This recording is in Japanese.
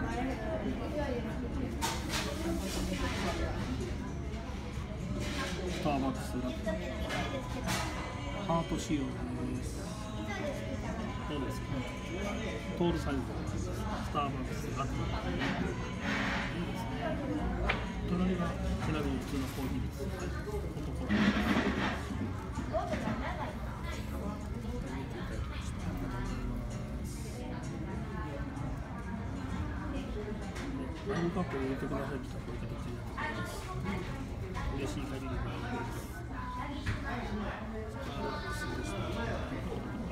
スターバックスラテハート仕様です。どうですか、トールサイズスターバックスラテいいですね。隣がちなみに普通のコーヒーです。マグカップに入れてくださいって言ったらこういう形になってます。嬉しい限りのです。スターバックスでした。